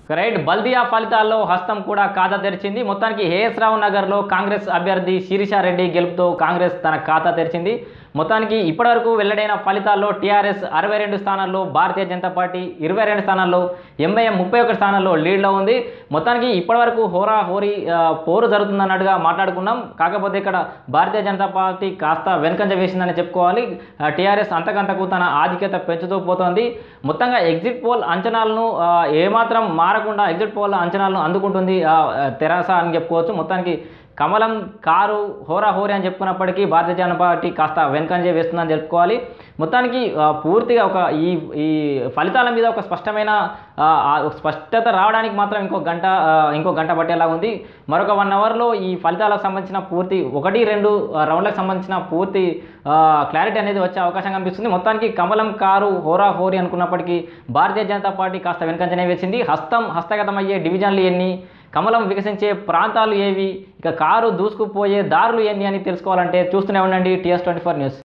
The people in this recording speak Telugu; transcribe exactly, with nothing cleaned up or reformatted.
రైట్ బల్దియా ఫలితాల్లో హస్తం కూడా ఖాతా తెరిచింది. మొత్తానికి హేఎస్ రావు నగర్లో కాంగ్రెస్ అభ్యర్థి శిరీషా రెడ్డి గెలుపుతో కాంగ్రెస్ తన ఖాతా తెరిచింది. మొత్తానికి ఇప్పటివరకు వెల్లడైన ఫలితాల్లో టీఆర్ఎస్ అరవై రెండు స్థానాల్లో, భారతీయ జనతా పార్టీ ఇరవై రెండు స్థానాల్లో, ఎంఐఎం ముప్పై ఒకటి స్థానాల్లో లీడ్లో ఉంది. మొత్తానికి ఇప్పటివరకు హోరా హోరీ పోరు జరుగుతుందన్నట్టుగా మాట్లాడుకున్నాం. కాకపోతే ఇక్కడ భారతీయ జనతా పార్టీ కాస్త వెనుకంజ వేసిందని చెప్పుకోవాలి. టీఆర్ఎస్ అంతకంతకు తన ఆధిక్యత పెంచుతూ పోతోంది. మొత్తంగా ఎగ్జిట్ పోల్ అంచనాలను ఏమాత్రం మారకుండా ఎగ్జిట్ పోల్ అంచనాలను అందుకుంటుంది తెరాస అని చెప్పుకోవచ్చు. మొత్తానికి కమలం కారు హోరా హోరీ అని చెప్పుకున్నప్పటికీ భారతీయ జనతా పార్టీ కాస్త వెనుకంజే వేస్తుందని చెప్పుకోవాలి. మొత్తానికి పూర్తిగా ఒక ఈ ఈ ఫలితాల మీద ఒక స్పష్టమైన స్పష్టత రావడానికి మాత్రం ఇంకో గంట ఇంకో గంట పట్టేలా ఉంది. మరొక వన్ అవర్లో ఈ ఫలితాలకు సంబంధించిన పూర్తి ఒకటి రెండు రౌండ్లకు సంబంధించిన పూర్తి క్లారిటీ అనేది వచ్చే అవకాశం కనిపిస్తుంది. మొత్తానికి కమలం కారు హోరా హోరీ అనుకున్నప్పటికీ భారతీయ జనతా పార్టీ కాస్త వెనుకంజనే వేసింది. హస్తం హస్తగతమయ్యే డివిజన్లు ఎన్ని, కమలం వికసించే ప్రాంతాలు ఏవి, ఇక కారు దూసుకుపోయే దారులు ఏంటి అని తెలుసుకోవాలంటే చూస్తూనే ఉండండి టీఎస్ ట్వంటీ ఫోర్ న్యూస్.